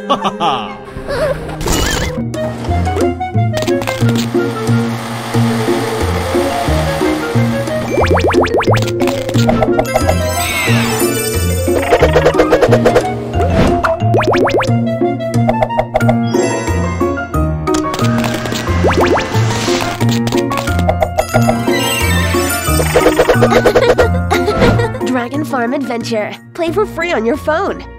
Dragon Farm Adventure. Play for free on your phone.